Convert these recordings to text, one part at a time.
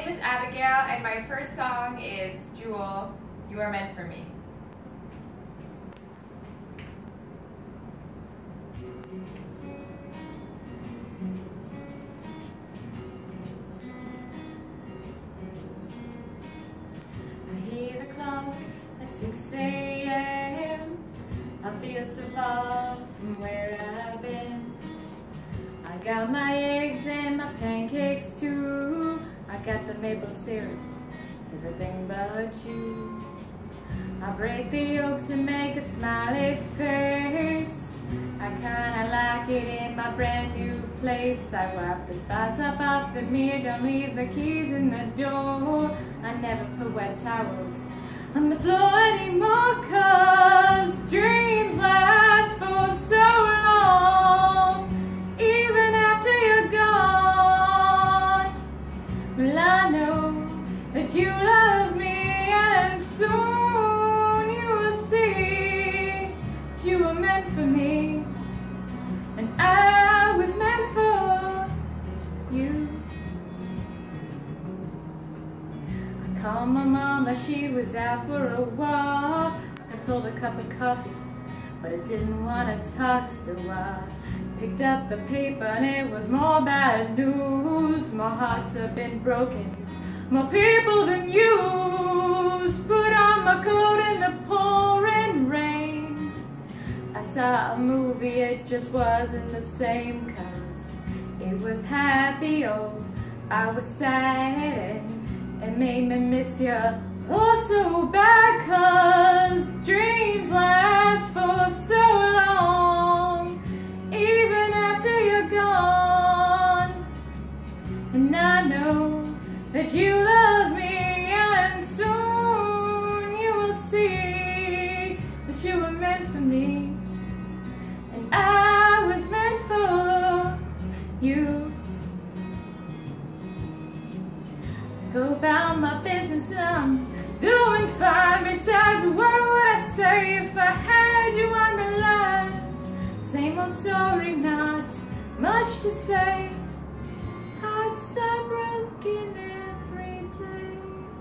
name is Abigail, and my first song is Jewel, You Are Meant For Me. I hear the clock at 6 a.m. I feel so far from where I've been. I got my eggs and my pancakes too. I got the maple syrup, everything but you. I break the yolks and make a smiley face. I kinda like it in my brand new place. I wipe the spots up off the mirror, don't leave the keys in the door. I never put wet towels on the floor anymore, 'cause dreams last for so long, even after you're gone. Well, I know that you love me, and soon you will see that you were meant for me, and I was meant for you. I called my mama, she was out for a walk. I told her a cup of coffee, but I didn't want to talk, so I picked up the paper and it was more bad news. More hearts have been broken, more people been used. Put on my coat in the pouring rain. I saw a movie, it just wasn't the same, 'cause it was happy, oh, I was sad, and it made me miss you oh so bad, 'cause dreams last for so long, even after you're gone. And I know that you love me, and soon you will see that you were meant for me, and I was meant for you. I go about my business and I'm doing fine. Besides, what would I say if I had you on the line? Same old story, not much to say. Hearts are broken every day.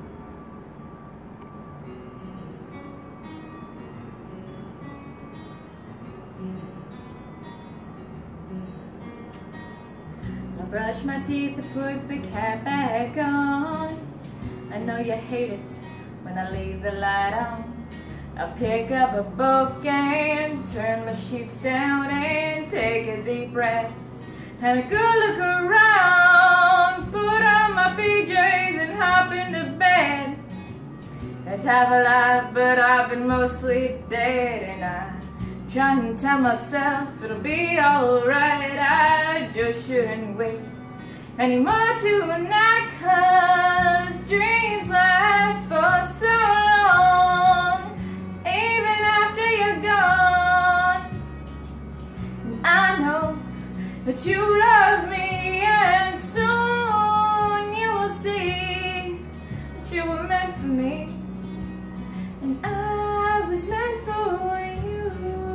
I brush my teeth and put the cap back on. I know you hate it when I leave the light on. I pick up a book and turn my sheets down and take a deep breath and a good look around. Put on my PJs and hop into bed. Let's have a life, but I've been mostly dead, and I try and tell myself it'll be alright. I just shouldn't wait anymore tonight, 'cause dreams last for so long, even after you're gone. And I know that you love me, and soon you will see that you were meant for me, and I was meant for you.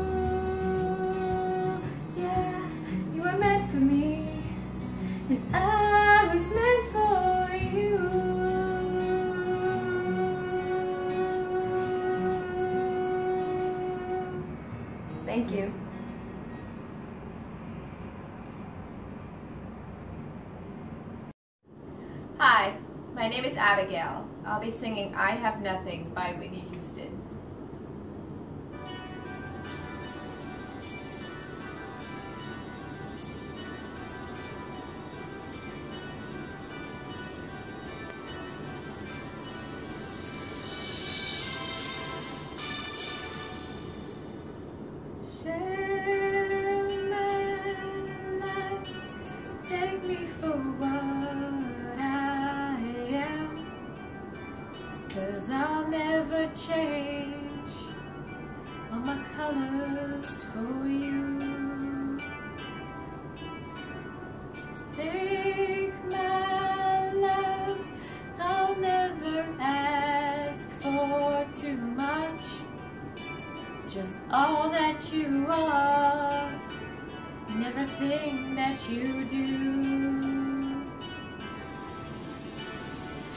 Yeah, you were meant for me, and I was meant for you. Thank you. Hi, my name is Abigail. I'll be singing I Have Nothing by Whitney Houston. Share my life, take me for what I am, 'cause I'll never change all my colors for you. Take my love, I'll never ask for too much, just all that you are and everything that you do.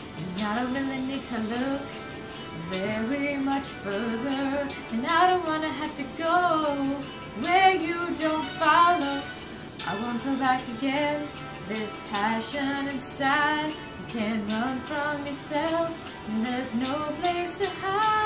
I don't really need to look very much further, and I don't wanna have to go where you don't follow. I won't go back again. This passion inside, you can't run from yourself, and there's no place to hide.